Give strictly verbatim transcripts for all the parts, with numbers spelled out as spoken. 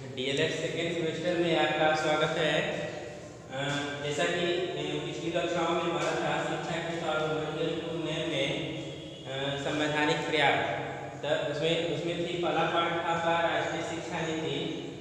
DElEd second semester में आपका स्वागत है। अ, जैसा कि अ, पिछली कक्षाओं में हमारा था शिक्षा के सार्वभौमिक में अ, संवैधानिक प्रयास, तो उसमें उसमें थी पहला पाठ था आपका राष्ट्रीय शिक्षा नीति,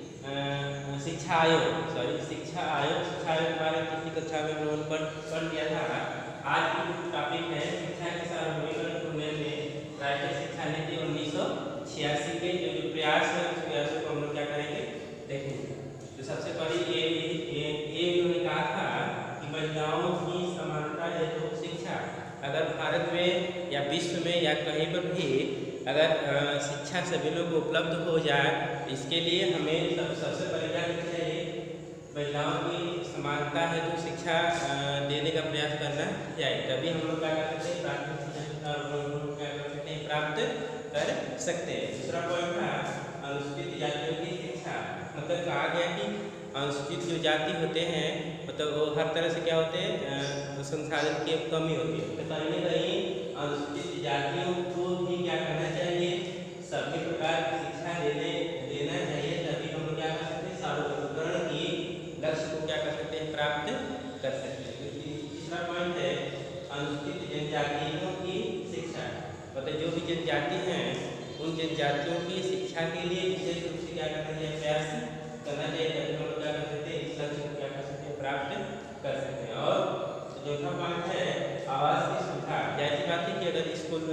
अ, शिक्षा आयोग सॉरी शिक्षा आयोग शिक्षा आयोग के बारे में पिछली कक्षा में हम लोगों ने पढ़ पढ़ लिया था। आज की टॉपिक है शिक्षा के सार्वभौमिक में राष्ट्रीय शिक्षा नीति उन्नीस सौ छियासी के जो जो प्रयास है उस प्रयासों को हम लोग क्या करेंगे देखेंगे। तो सबसे पहले ये ये ये उन्होंने कहा था कि महिलाओं की समानता हेतु शिक्षा, अगर भारत में या विश्व में या कहीं पर भी अगर शिक्षा सभी लोग को उपलब्ध हो जाए, इसके लिए हमें सब सबसे पहले क्या करना चाहिए, महिलाओं की समानता हेतु शिक्षा देने का प्रयास करना चाहिए। तभी हम लोग क्या कर सकते हैं, प्राथमिक शिक्षा क्या कर सकते हैं, प्राप्त कर सकते हैं। दूसरा पॉइंट था अनुसूचित जातियों की शिक्षा, मतलब कहा गया कि अनुसूचित जो जाति होते हैं मतलब वो हर तरह से क्या होते हैं, संसाधन की कमी होती है, तो कहीं ना कहीं अनुसूचित जातियों को भी क्या करना चाहिए, सभी प्रकार की शिक्षा देने देना चाहिए। तभी हम लोग क्या कर सकते हैं, सार्वभौमिकरण की लक्ष्य को क्या कर सकते हैं, प्राप्त कर सकते हैं। तीसरा पॉइंट है अनुसूचित जनजातियों की शिक्षा, मतलब जो भी जनजाति हैं उन जनजातियों की शिक्षा के लिए विशेष रूप से क्या करना चाहिए, प्रयास करना चाहिए। तभी हम लोग क्या कर सकते हैं, इस लक्ष्य को क्या कर सकते हैं, प्राप्त कर सकते हैं। और चौथा पॉइंट है आवास की सुविधा। जैसी बात है कि अगर स्कूल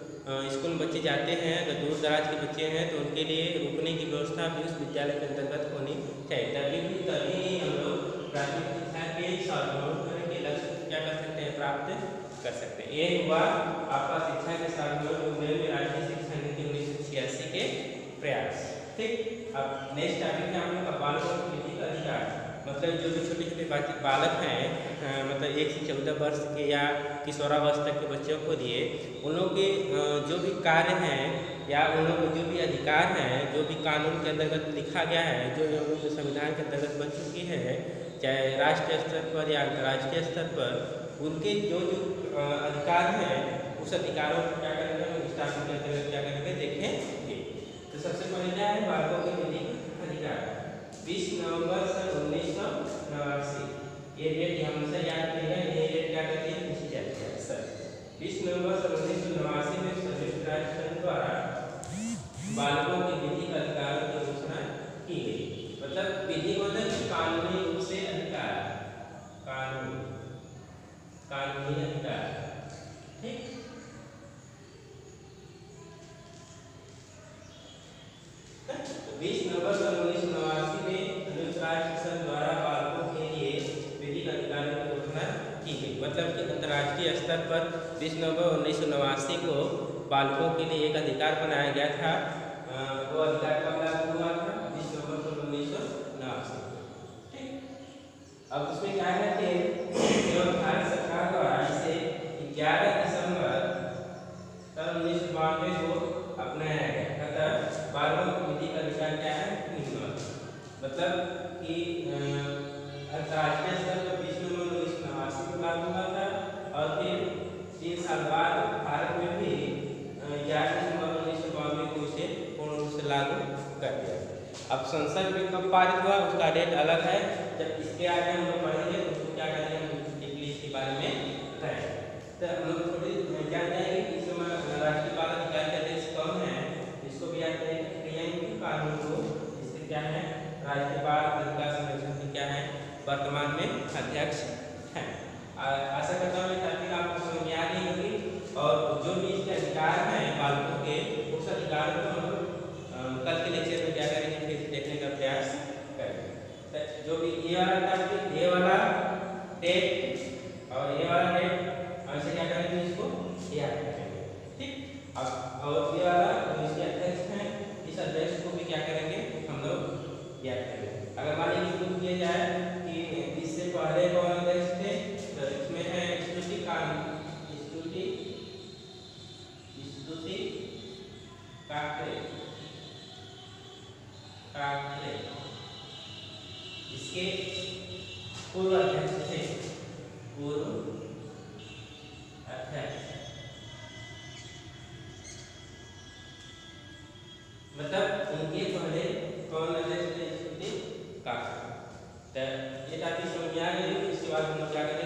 स्कूल में बच्चे जाते हैं, अगर दूर दराज के बच्चे हैं तो उनके लिए रुकने की व्यवस्था भी उस विद्यालय के अंतर्गत होनी चाहिए। तभी भी तभी हम लोग प्राथमिक शिक्षा के सार्वभौमिकरण के लक्ष्य को क्या कर सकते हैं, प्राप्त कर सकते हैं। ये हुआ आपका शिक्षा के सार्वभौमिक में राष्ट्रीय शिक्षा नीति उन्नीस सौ छियासी के प्रयास। ठीक, अब नेक्स्ट टॉपिक है हम लोग का बालकों के विधिक अधिकार, मतलब जो भी छोटे छोटे बालक हैं, मतलब एक से चौदह वर्ष के या किशोरावस्था तक के बच्चों को लिए उन लोग के जो भी कार्य हैं या उन लोग के जो भी अधिकार हैं, जो भी कानून के अंतर्गत लिखा गया है, जो हम लोग के संविधान के अंतर्गत बन चुकी है, चाहे राष्ट्रीय स्तर पर या अंतर्राष्ट्रीय स्तर पर, उनके जो जो अधिकार हैं उस अधिकारों को क्या करेंगे, इस टॉपिक के अंतर्गत क्या करेंगे देखेंगे। तो सबसे पहले क्या है, बालकों के विधिक अधिकार। बीस नवंबर सन उन्नीस सौ नवासी, ये डेट हमेशा याद रखेगा, ये डेट क्या करती है, पूछी जाती है सर। बीस नवंबर सन उन्नीस सौ नवासी में संयुक्त राष्ट्र संघ द्वारा बालकों के विधिक अधिकारों की घोषणा की गई। मतलब विधि मतलब कानूनी रूप से अधिकार, कानून कानूनी अधिकार। ठीक, बीस नवंबर सन उन्नीस सौ नवासी में संयुक्त राष्ट्र संघ द्वारा बालकों के लिए विधिक अधिकारों की घोषणा की गई। मतलब कि अंतर्राष्ट्रीय स्तर पर बीस नवंबर उन्नीस सौ नवासी को बालकों के लिए एक अधिकार बनाया गया था। वो अधिकार कब लागू हुआ था, बीस नवंबर सन उन्नीस सौ नवासी। ठीक, अब उसमें क्या है कि भारत सरकार द्वारा इसे ग्यारह दिसंबर सन उन्नीस सौ बानवे को अपनाया गया। बालकों के विधिक अधिकार क्या है, मतलब कि अंतर्राष्ट्रीय स्तर पर बीस नवंबर उन्नीस सौ नवासी को लागू हुआ था और फिर तीन साल बाद भारत में भी ग्यारह दिसंबर उन्नीस सौ बानवे को इसे पूर्ण रूप से लागू कर दिया। अब संसद में कब पारित हुआ उसका डेट अलग है, जब इसके आगे हम लोग पढ़ेंगे तो उसको क्या करेंगे, हम इसके बारे में बताएंगे। तो हम लोग थोड़ी जान जाएंगे कि इस समय राष्ट्रीय बाल अधिकार के अध्यक्ष कौन है, इसको भी याद करेंगे। कानून को इससे क्या है, राष्ट्रीय बाल अधिकार संरक्षण की क्या है, वर्तमान में अध्यक्ष है। आशा करता हूँ ताकि आपको समझ में आ गई होगी। और जो भी इसके अधिकार हैं बालकों के, उस अधिकार को हम कल के लेक्चर में क्या करेंगे, फिर देखने का प्रयास करेंगे। जो भी ये वाला टॉपिक, ये वाला डेट और ये वाला डेट ऐसे क्या करेंगे, इसको याद करेंगे। ठीक, अब और ये वाला जो इसके अध्यक्ष हैं, इस अध्यक्ष को भी क्या करेंगे, हम लोग याद करेंगे। अगर मान लीजिए शुरू किया जाए कि इससे पहले कौन अध्यक्ष थे, तो इसमें है स्तुति कानून, स्तुति स्तुति काकरे काकरे इसके पूर्व अध्यक्ष थे, पूर्व अध्यक्ष, मतलब इनके पहले कौन अध्यक्ष थे, तो ये टॉपिक समझ में आ गई, इसके बाद हम लोग क्या